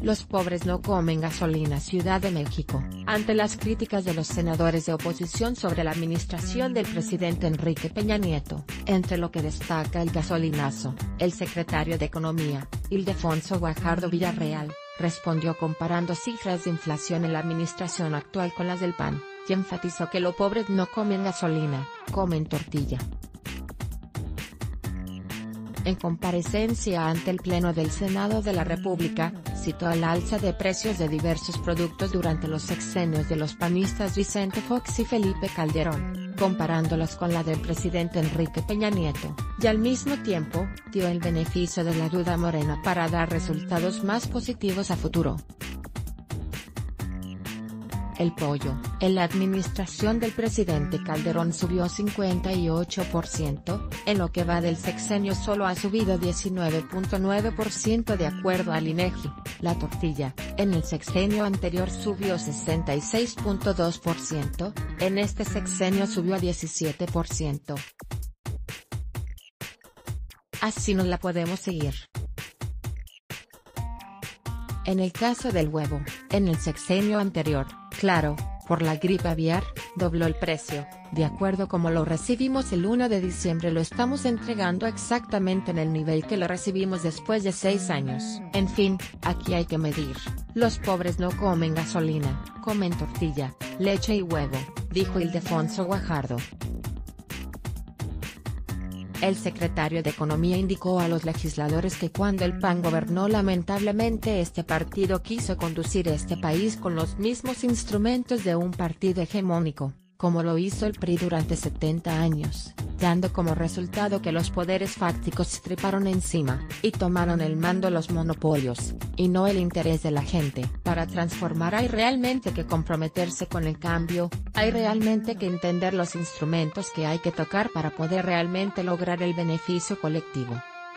Los pobres no comen gasolina. Ciudad de México. Ante las críticas de los senadores de oposición sobre la administración del presidente Enrique Peña Nieto, entre lo que destaca el gasolinazo, el secretario de Economía, Ildefonso Guajardo Villarreal, respondió comparando cifras de inflación en la administración actual con las del PAN, y enfatizó que los pobres no comen gasolina, comen tortilla. En comparecencia ante el Pleno del Senado de la República, citó el alza de precios de diversos productos durante los sexenios de los panistas Vicente Fox y Felipe Calderón, comparándolos con la del presidente Enrique Peña Nieto, y al mismo tiempo, dio el beneficio de la duda a Morena para dar resultados más positivos a futuro. El pollo, en la administración del presidente Calderón subió 58%, en lo que va del sexenio solo ha subido 19.9% de acuerdo al INEGI. La tortilla, en el sexenio anterior subió 66.2%, en este sexenio subió a 17%. Así no la podemos seguir. En el caso del huevo, en el sexenio anterior, claro, por la gripe aviar, dobló el precio. De acuerdo como lo recibimos el 1 de diciembre lo estamos entregando exactamente en el nivel que lo recibimos después de 6 años. En fin, aquí hay que medir. Los pobres no comen gasolina, comen tortilla, leche y huevo, dijo Ildefonso Guajardo. El secretario de Economía indicó a los legisladores que cuando el PAN gobernó lamentablemente este partido quiso conducir este país con los mismos instrumentos de un partido hegemónico, como lo hizo el PRI durante 70 años, dando como resultado que los poderes fácticos se treparon encima, y tomaron el mando los monopolios, y no el interés de la gente. Para transformar hay realmente que comprometerse con el cambio, hay realmente que entender los instrumentos que hay que tocar para poder realmente lograr el beneficio colectivo.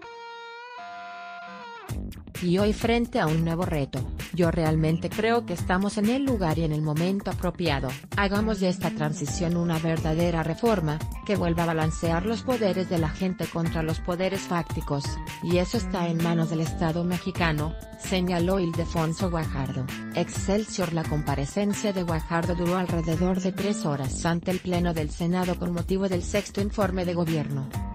Y hoy frente a un nuevo reto, yo realmente creo que estamos en el lugar y en el momento apropiado. Hagamos de esta transición una verdadera reforma, que vuelva a balancear los poderes de la gente contra los poderes fácticos, y eso está en manos del Estado mexicano, señaló Ildefonso Guajardo. Excelsior. La comparecencia de Guajardo duró alrededor de 3 horas ante el Pleno del Senado con motivo del sexto informe de gobierno.